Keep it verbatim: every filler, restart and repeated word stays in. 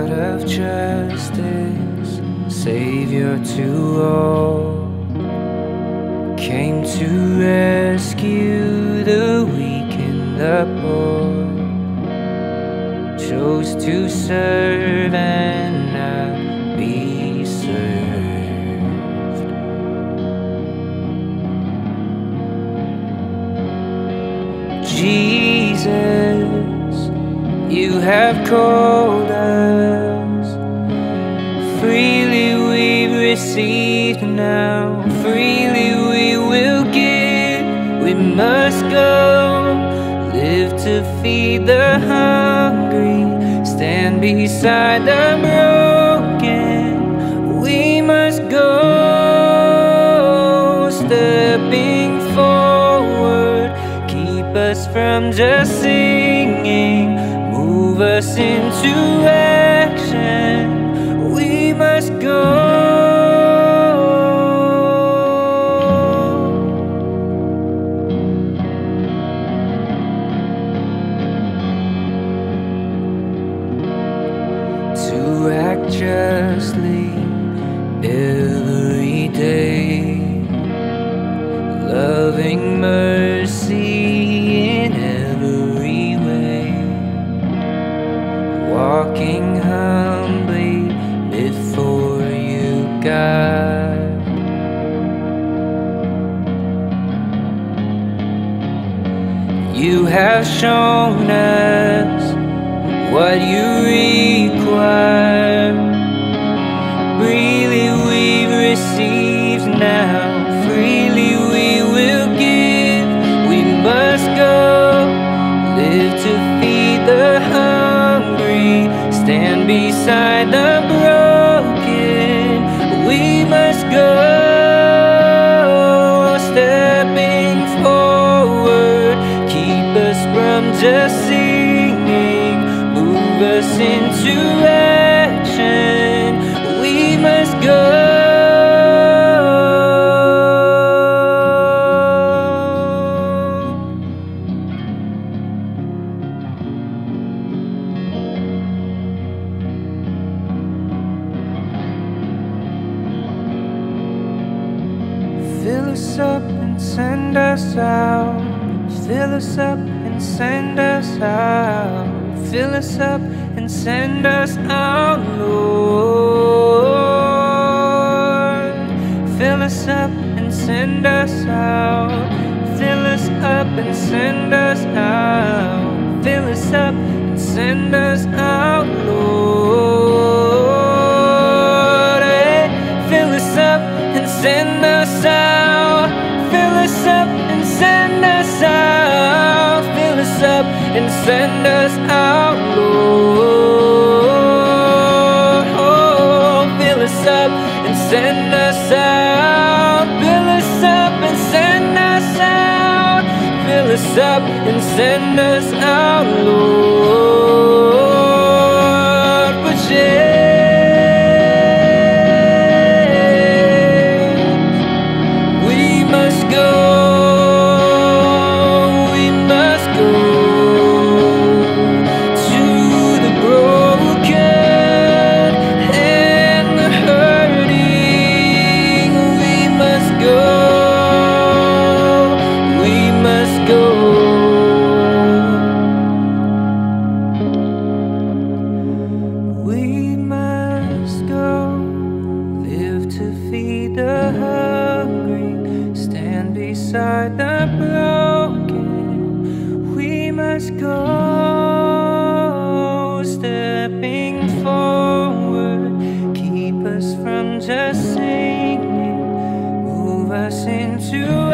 God of justice, Savior to all, came to rescue the weak and the poor, chose to serve and not be served. Jesus, you have called us, freely we've received now, freely we will give. We must go, live to feed the hungry, stand beside the broken. We must go, stepping forward, keep us from just singing, move us into action. We must go. To act justly every day, loving mercy in every way, walking humbly before you, God. You have shown us what you require, freely we've received now, freely we will give. We must go, live to feed the hungry, stand beside the broken. We must go, stepping forward, keep us from just singing, move us into action. We must go. Fill us up and send us out. Fill us up and send us out. Fill us up and send us out, Lord. Fill us up and send us out. Fill us up and send us out. Fill us up and send us out, Lord. Hey, fill us up and send us out. Fill us up and send us out. Fill us up and send us out, Lord. Oh, fill us up and send us out. Fill us up and send us out. Fill us up and send us out, Lord. But yeah, beside the broken. We must go, stepping forward, keep us from just singing, move us into